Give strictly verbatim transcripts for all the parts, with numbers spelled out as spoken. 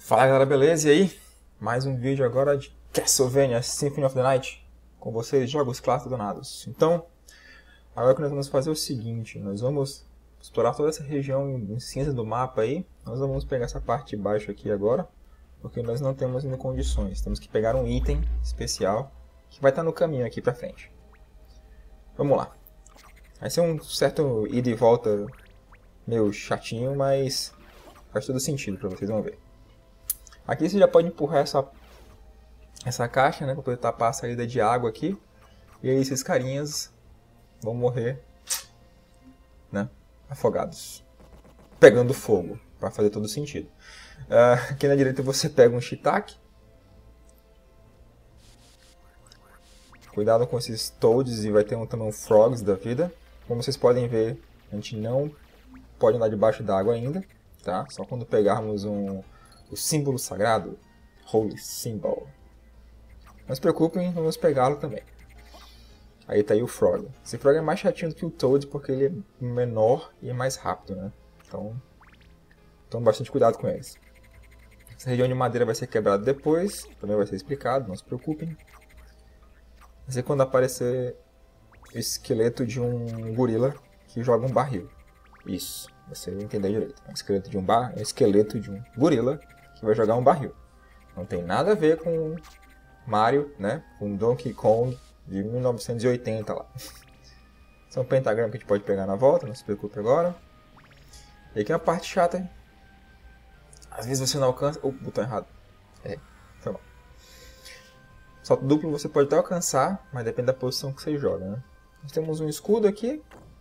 Fala galera, beleza? E aí? Mais um vídeo agora de Castlevania Symphony of the Night com vocês, jogos clássicos danados. Então, agora que nós vamos fazer é o seguinte, nós vamos explorar toda essa região em cinza do mapa aí. Nós vamos pegar essa parte de baixo aqui agora, porque nós não temos ainda condições. Temos que pegar um item especial que vai estar no caminho aqui pra frente. Vamos lá. Vai ser um certo ida e volta meio chatinho, mas faz todo sentido pra vocês, vão ver. Aqui você já pode empurrar essa, essa caixa, né, para poder tapar a saída de água aqui. E aí esses carinhas vão morrer, né, afogados, pegando fogo, para fazer todo sentido. Uh, aqui na direita você pega um shiitake. Cuidado com esses toads e vai ter um, também um frogs da vida. Como vocês podem ver, a gente não pode andar debaixo d'água ainda, tá? Só quando pegarmos um... o símbolo sagrado, Holy Symbol. Não se preocupem, vamos pegá-lo também. Aí tá aí o Frog. Esse Frog é mais chatinho do que o Toad porque ele é menor e é mais rápido, né? Então, tome bastante cuidado com eles. Essa região de madeira vai ser quebrada depois, também vai ser explicado, não se preocupem. Vai ser quando aparecer o esqueleto de um gorila que joga um barril. Isso, você vai entender direito. É um esqueleto de um, bar... é um esqueleto de um gorila que vai jogar um barril. Não tem nada a ver com Mario, né? Com Donkey Kong de mil novecentos e oitenta lá. São pentagramas que a gente pode pegar na volta, não se preocupe agora. E aqui é uma parte chata, hein? Às vezes você não alcança... Oh, botão errado. É, foi mal. Salto duplo você pode até alcançar, mas depende da posição que você joga, né? Nós temos um escudo aqui.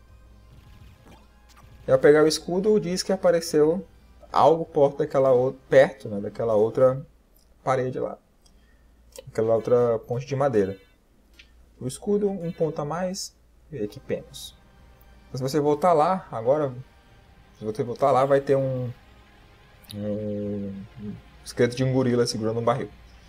E ao pegar o escudo, diz que apareceu algo perto daquela outra, perto, né, daquela outra parede lá. Aquela outra ponte de madeira. O escudo, um ponto a mais, e equipemos. Se você voltar lá, agora, se você voltar lá, vai ter um, um, um esqueleto de um gorila segurando um barril.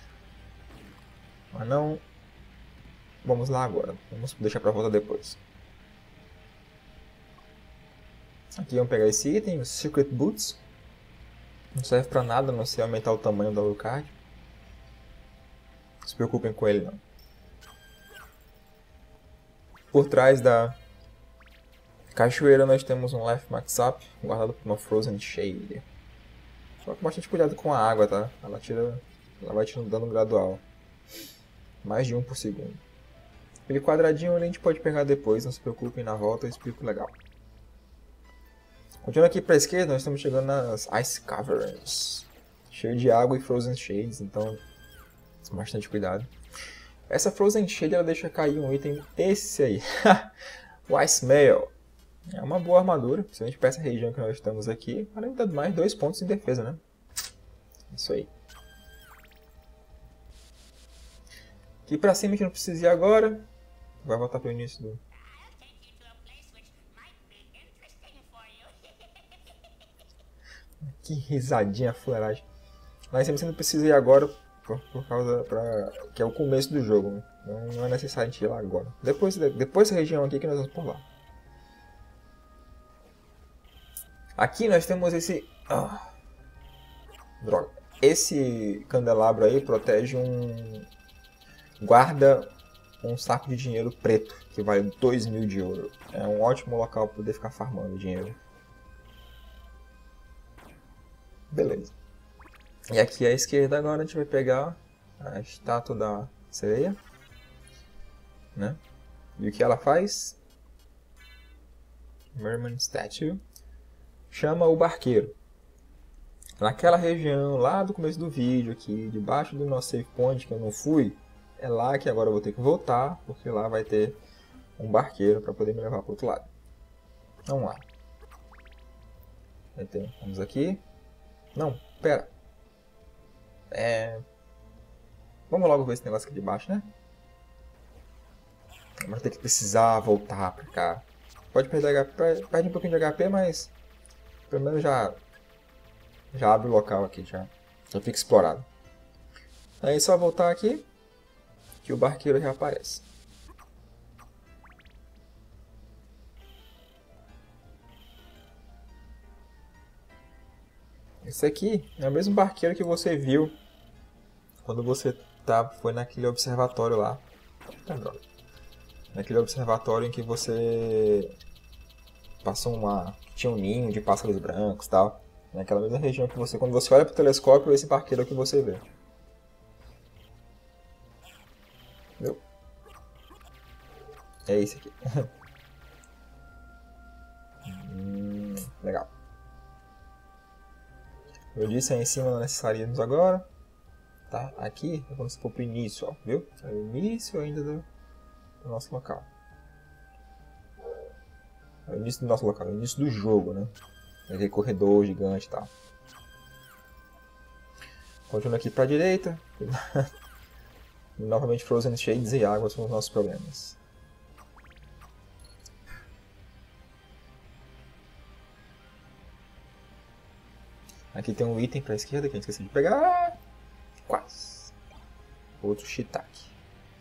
Mas não, vamos lá agora. Vamos deixar pra volta depois. Aqui vamos pegar esse item, os Secret Boots. Não serve pra nada, a não ser aumentar o tamanho do Alucard. Não se preocupem com ele não. Por trás da cachoeira nós temos um Life Max Up, guardado por uma Frozen Shade. Só com bastante cuidado com a água, tá? Ela, tira, ela vai tirando dano gradual. Mais de um por segundo. Aquele quadradinho ali a gente pode pegar depois, não se preocupem, na volta eu explico legal. Continuando aqui para a esquerda, nós estamos chegando nas Ice Caverns. Cheio de água e Frozen Shades, então bastante cuidado. Essa Frozen Shade ela deixa cair um item, esse aí. O Ice Mail. É uma boa armadura, principalmente para essa região que nós estamos aqui. Além de mais dois pontos em defesa, né? Isso aí. Aqui para cima a gente não precisa ir agora. Vai voltar para o início do... Que risadinha, fuleiragem. Lá em cima você não precisa ir agora, por, por causa pra, que é o começo do jogo. Né? Não, não é necessário a gente ir lá agora. Depois, depois dessa região aqui que nós vamos por lá. Aqui nós temos esse... Ah, droga. Esse candelabro aí protege um... Guarda um saco de dinheiro preto, que vale dois mil de ouro. É um ótimo local para poder ficar farmando dinheiro. Beleza. E aqui à esquerda agora a gente vai pegar a estátua da sereia, né? E o que ela faz? Merman Statue. Chama o barqueiro. Naquela região lá do começo do vídeo aqui, debaixo do nosso save point que eu não fui, é lá que agora eu vou ter que voltar, porque lá vai ter um barqueiro para poder me levar para o outro lado. Vamos lá. Vamos aqui. Não, pera. É... Vamos logo ver esse negócio aqui de baixo, né? Vamos ter que precisar voltar pra cá. Pode perder H P, perde um pouquinho de H P, mas pelo menos já já abre o local aqui, já, já fica explorado. Aí é só voltar aqui que o barqueiro já aparece. Esse aqui é o mesmo barqueiro que você viu quando você tá, foi naquele observatório lá. Ah, droga. Naquele observatório em que você passou uma... tinha um ninho de pássaros brancos e tal. Naquela mesma região que você... Quando você olha pro telescópio, esse barqueiro é o que você vê. Viu? É esse aqui. hum, legal. Eu disse aí em cima, não necessitaríamos agora. Tá? Aqui, vamos supor pro início, ó. Viu? É o início ainda do, do nosso local. É o início do nosso local, é o início do jogo, né? Aquele corredor gigante e tal. Continua aqui pra direita. Novamente Frozen Shades e água são os nossos problemas. Aqui tem um item pra esquerda que a gente esqueceu de pegar. Quase. Outro shiitake.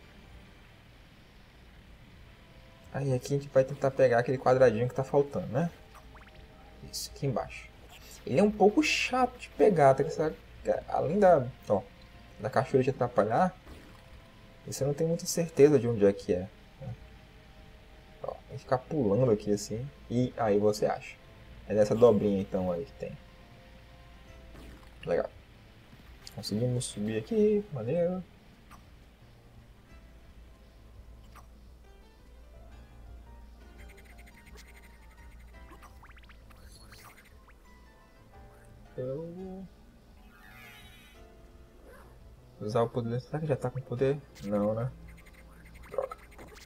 Aí aqui a gente vai tentar pegar aquele quadradinho que tá faltando, né? Isso, aqui embaixo. Ele é um pouco chato de pegar, tá? Além da, ó, da cachoeira te atrapalhar, você não tem muita certeza de onde é que é. Né? Ó, tem que ficar pulando aqui assim, e aí você acha. É nessa dobrinha então aí que tem. Legal. Conseguimos subir aqui, maneiro. Eu... usar o poder... Será que já tá com poder? Não, né? Droga.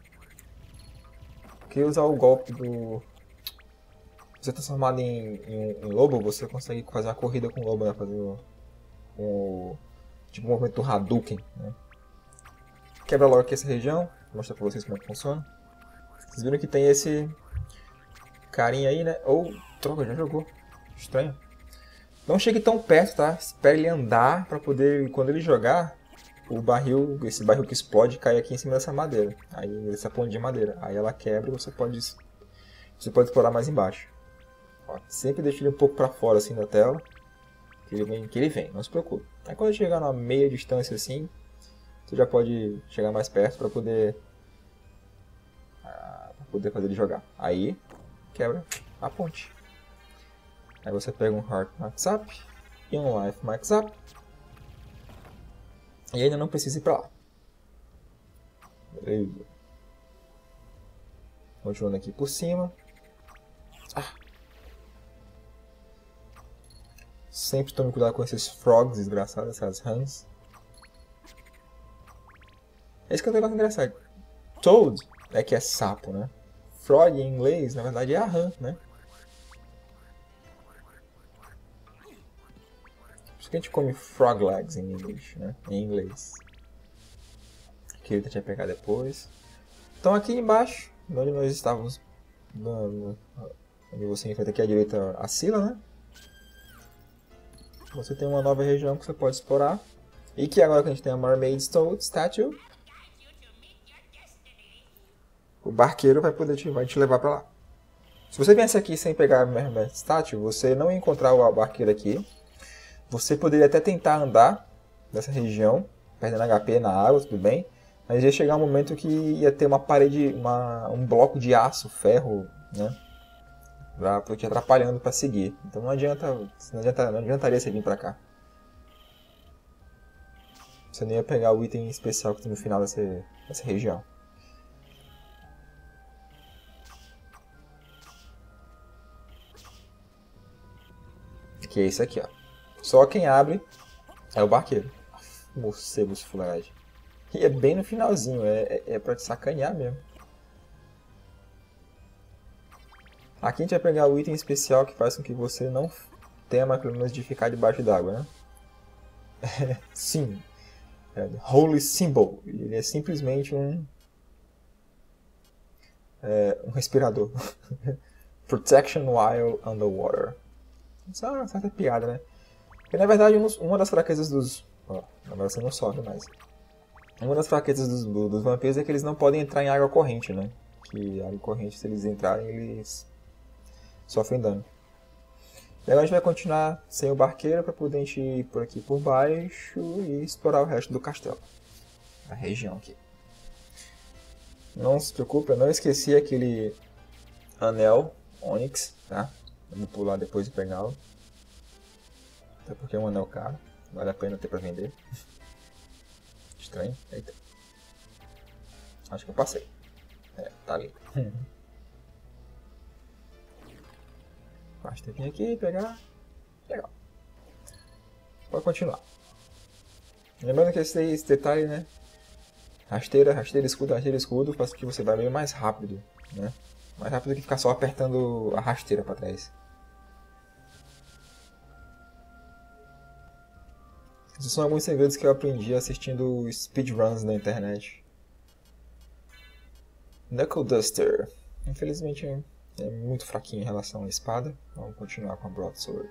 Porque usar o golpe do... Você transformado em, em, em lobo, você consegue fazer uma corrida com o lobo, né? Fazer o... o tipo o movimento do Hadouken, né? Quebra logo aqui essa região. Vou mostrar pra vocês como é que funciona. Vocês viram que tem esse... carinha aí, né? Ou... droga, já jogou. Estranho. Não chegue tão perto, tá? Espere ele andar pra poder, quando ele jogar, o barril, esse barril que explode, cai aqui em cima dessa madeira. Aí, essa ponte de madeira. Aí ela quebra e você pode, você pode explorar mais embaixo. Ó, sempre deixa ele um pouco pra fora assim da tela, que ele vem, que ele vem, não se preocupe. Aí quando chegar numa meia distância assim, você já pode chegar mais perto pra poder, ah, pra poder fazer ele jogar. Aí, quebra a ponte. Aí você pega um Heart Max Up e um Life Max Up. E ainda não precisa ir pra lá. Beleza. Continuando aqui por cima. Ah. Sempre tome cuidado com esses frogs desgraçados, essas rãs. Esse que é um negócio engraçado. Toad é que é sapo, né? Frog em inglês, na verdade, é a rã, né? Que a gente come frog legs em inglês, né? Em inglês. Que ele vai pegar depois. Então aqui embaixo, onde nós estávamos, no, onde você enfrenta aqui à direita a Scylla, né? Você tem uma nova região que você pode explorar. E que agora que a gente tem a Mermaid Toad Statue, o barqueiro vai poder te, vai te levar para lá. Se você viesse aqui sem pegar a Mermaid Statue, você não ia encontrar o barqueiro aqui. Você poderia até tentar andar nessa região, perdendo H P na água, tudo bem. Mas ia chegar um momento que ia ter uma parede, uma, um bloco de aço, ferro, né? Pra, pra te atrapalhando para seguir. Então não adianta, não adianta, não adiantaria você vir pra cá. Você não ia pegar o item especial que tem no final dessa, dessa região. Que é esse aqui, ó. Só quem abre é o barqueiro. Morcegos flash. E é bem no finalzinho, é, é, é pra te sacanear mesmo. Aqui a gente vai pegar o item especial que faz com que você não tenha mais problemas de ficar debaixo d'água, né? Sim. É Holy Symbol. Ele é simplesmente um... É, um respirador. Protection while underwater. Isso é uma certa piada, né? Porque, na verdade, uma das fraquezas dos... Ó, agora você não sobe mais. Uma das fraquezas dos, dos vampiros é que eles não podem entrar em água corrente, né? Que água corrente, se eles entrarem, eles sofrem dano. E agora a gente vai continuar sem o barqueiro para poder a gente ir por aqui por baixo e explorar o resto do castelo. A região aqui. Não se preocupe, eu não esqueci aquele anel Onyx, tá? Vamos pular depois e pegá-lo. Até porque é um anel caro, vale a pena ter para vender. Estranho, eita. Acho que eu passei. É, tá ali. Basta vir aqui, pegar. Legal. Pode continuar. Lembrando que esse, esse detalhe, né? Rasteira, rasteira, escudo, rasteira, escudo, faz com que você vá meio mais rápido, né? Mais rápido que ficar só apertando a rasteira para trás. Esses são alguns segredos que eu aprendi assistindo speedruns na internet. Knuckle Duster. Infelizmente é muito fraquinho em relação à espada. Vamos continuar com a Broadsword.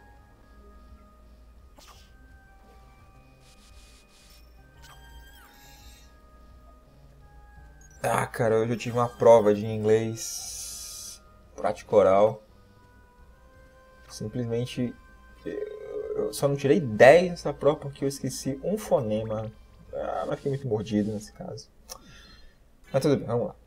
Ah, cara, hoje eu tive uma prova de inglês prático oral. Simplesmente eu só não tirei dez nessa prova porque eu esqueci um fonema. Ah, mas fiquei muito mordido nesse caso. Mas tudo bem, vamos lá.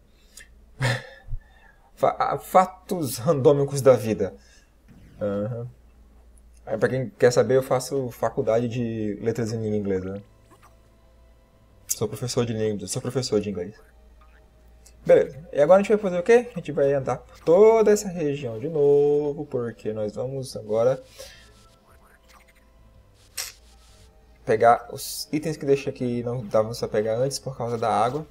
Fatos randômicos da vida. Uhum. Aí, pra quem quer saber, eu faço faculdade de letras em língua inglesa. Sou professor de língua, sou professor de inglês. Beleza, e agora a gente vai fazer o quê? A gente vai andar por toda essa região de novo, porque nós vamos agora pegar os itens que deixei aqui e não dava pra pegar antes por causa da água.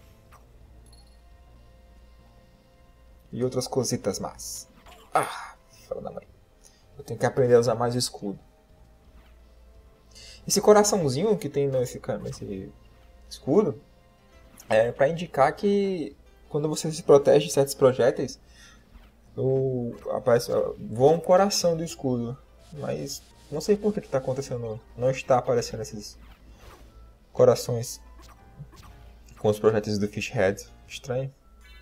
E outras cositas más. Ah, fala da mãe. Eu tenho que aprender a usar mais o escudo. Esse coraçãozinho que tem nesse, nesse escudo é para indicar que quando você se protege de certos projéteis, o, aparece, voa um coração do escudo. Mas não sei por que está acontecendo. Não está aparecendo esses corações com os projéteis do Fishhead. Estranho.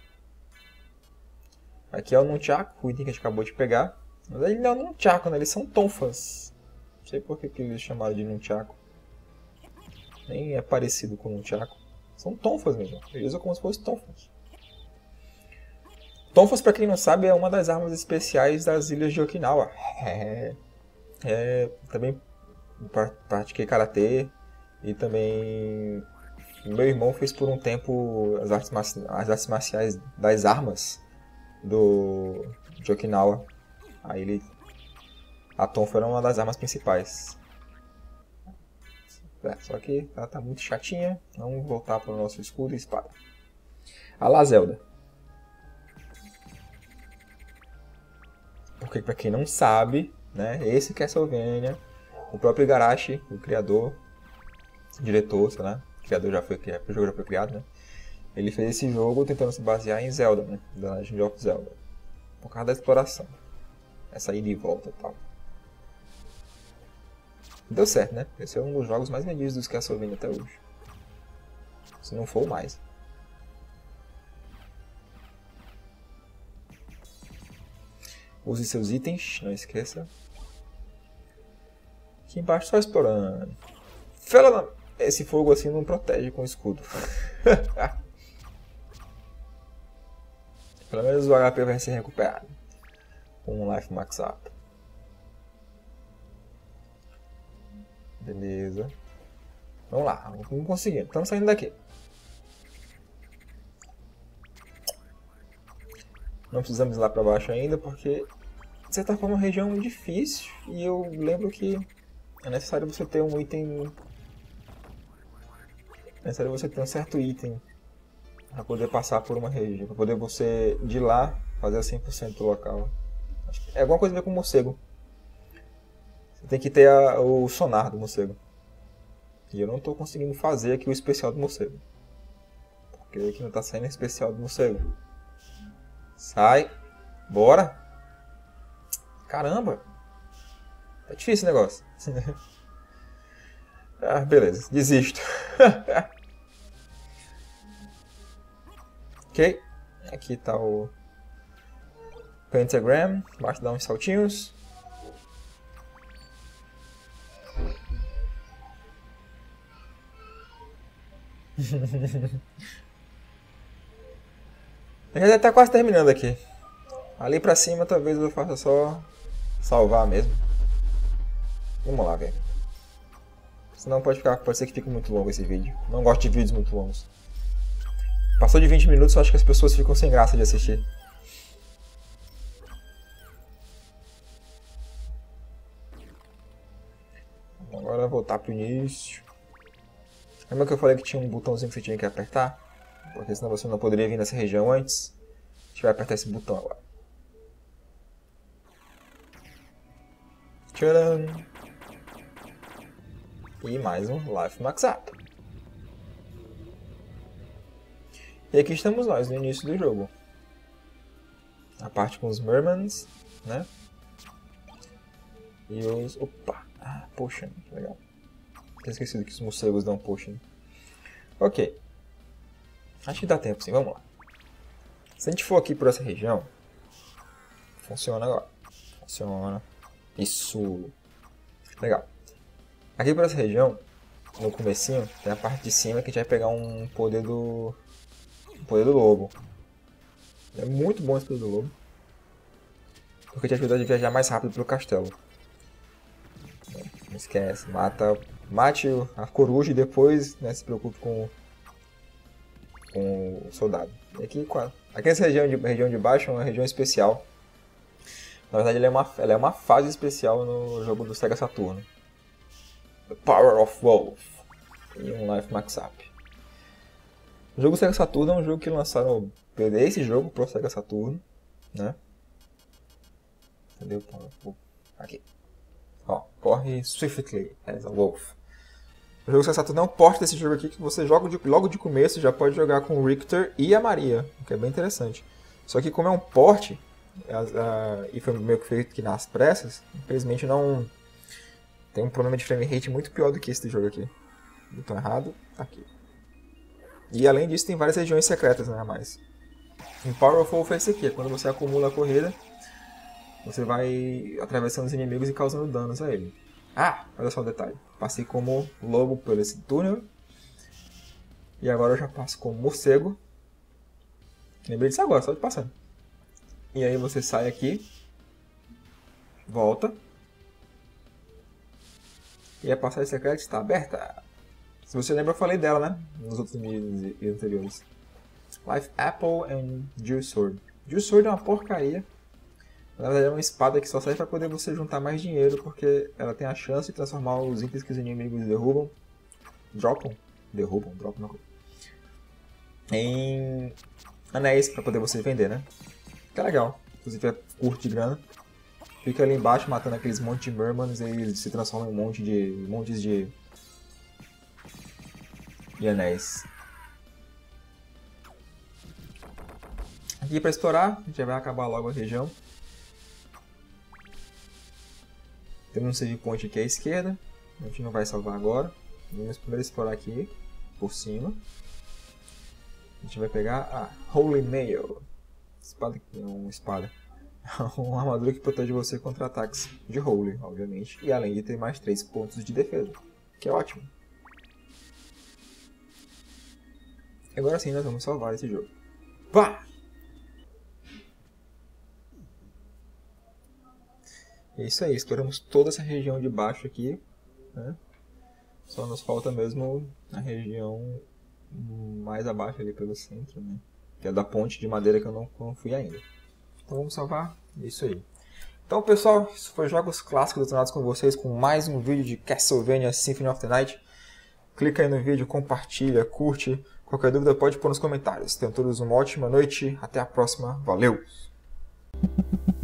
Aqui é o Nunchaku, o item que a gente acabou de pegar. Mas ele não é o Nunchaku, né? Eles são tonfas. Não sei por que, que eles chamaram de Nunchaku. Nem é parecido com o Nunchaku. São tonfas mesmo. Eles usam como se fossem tonfas. Tonfas, pra quem não sabe, é uma das armas especiais das ilhas de Okinawa. É, é, também pratiquei karatê. E também meu irmão fez por um tempo as artes, as artes marciais das armas do de Okinawa. Aí ele, a tonfa era uma das armas principais. É, só que ela tá muito chatinha. Vamos voltar para o nosso escudo e espada. A Lazelda. Porque para quem não sabe, né, esse Castlevania, o próprio Igarashi, o criador, diretor, sei lá, o criador já foi, o jogo já foi criado, né? Ele fez esse jogo tentando se basear em Zelda, né? The Legend of Zelda. Por causa da exploração. Essa ida e volta e tal. Deu certo, né? Esse é um dos jogos mais vendidos dos Castlevania até hoje. Se não for mais. Use seus itens, não esqueça. Aqui embaixo só explorando. Fela, esse fogo assim não protege com o escudo. Pelo menos o H P vai ser recuperado. Com um Life Max Up. Beleza. Vamos lá, vamos conseguindo. Estamos saindo daqui. Não precisamos ir lá para baixo ainda, porque de certa forma é uma região difícil. E eu lembro que é necessário você ter um item. É necessário você ter um certo item para poder passar por uma região, para poder você de lá fazer cem por cento do local. É alguma coisa a ver com o morcego. Você tem que ter a, o sonar do morcego. E eu não estou conseguindo fazer aqui o especial do morcego. Porque aqui não está saindo o especial do morcego. Sai. Bora. Caramba. É difícil o negócio. Ah, beleza. Desisto. Ok. Aqui está o Pentagram. Basta dar uns saltinhos. Já deve estar quase terminando aqui. Ali pra cima talvez eu faça só salvar mesmo. Vamos lá, velho. Senão pode, ficar, pode ser que fique muito longo esse vídeo. Não gosto de vídeos muito longos. Passou de vinte minutos, eu acho que as pessoas ficam sem graça de assistir. Agora voltar pro início. Lembra que eu falei que tinha um botãozinho que você tinha que apertar? Porque senão você não poderia vir nessa região antes. A gente vai apertar esse botão agora. Tcharam! E mais um Life Max Up. E aqui estamos nós, no início do jogo. A parte com os Mermans, né? E os... Opa! Ah, potion. Legal. Tinha esquecido que os morcegos dão potion. Ok. Acho que dá tempo sim, vamos lá. Se a gente for aqui por essa região... Funciona agora. Funciona. Isso. Legal. Aqui por essa região, no comecinho, tem a parte de cima que a gente vai pegar um poder do... Um poder do lobo. É muito bom esse poder do lobo. Porque te ajuda a viajar mais rápido pelo castelo. Não esquece, mata, mate a coruja e depois, né, se preocupe com, com o soldado. E aqui, aqui essa região de, região de baixo é uma região especial. Na verdade, ela é, uma, ela é uma fase especial no jogo do Sega Saturno. The Power of Wolf. E um Life Max Up. O jogo Sega Saturno é um jogo que lançaram esse jogo pro Sega Saturno, né? Entendeu? Aqui. Ó, corre swiftly as a wolf. O jogo Sega Saturno é um porte desse jogo aqui que você joga de, logo de começo já pode jogar com o Richter e a Maria, o que é bem interessante. Só que como é um porte, a, a, e foi meio que feito aqui nas pressas, infelizmente não tem um problema de frame rate muito pior do que esse jogo aqui. Botão errado, aqui. E além disso tem várias regiões secretas, né, a mais. Em Power of Wolf é esse aqui, é quando você acumula a corrida, você vai atravessando os inimigos e causando danos a ele. Ah, olha só o detalhe. Passei como lobo por esse túnel. E agora eu já passo como morcego. Lembrei disso agora, só de passar. E aí você sai aqui. Volta. E a passagem secreta está aberta. Se você lembra, eu falei dela, né? Nos outros vídeos anteriores. Life Apple and Jewel Sword. Jewel Sword é uma porcaria. Na verdade é uma espada que só serve para poder você juntar mais dinheiro, porque ela tem a chance de transformar os itens que os inimigos derrubam, dropam, derrubam, dropam, não, em anéis para poder você vender, né? Que é legal, se você tiver curto de grana. Fica ali embaixo matando aqueles montes de Mermans e eles se transformam em um monte de, montes de, de anéis. Aqui para explorar, a gente já vai acabar logo a região. Temos um save point aqui à esquerda, a gente não vai salvar agora. Vamos primeiro explorar aqui, por cima. A gente vai pegar a Holy Mail. Espada, não, espada. Uma armadura que protege você contra ataques de Holy, obviamente. E além de ter mais três pontos de defesa, que é ótimo. Agora sim nós vamos salvar esse jogo. Vá! É isso aí, exploramos toda essa região de baixo aqui, né? Só nos falta mesmo a região mais abaixo ali pelo centro, né? Que é da ponte de madeira que eu não, não fui ainda. Então vamos salvar isso aí. Então pessoal, isso foi Jogos Clássicos detonados com vocês com mais um vídeo de Castlevania Symphony of the Night. Clica aí no vídeo, compartilha, curte. Qualquer dúvida pode pôr nos comentários. Tenham todos uma ótima noite, até a próxima, valeu!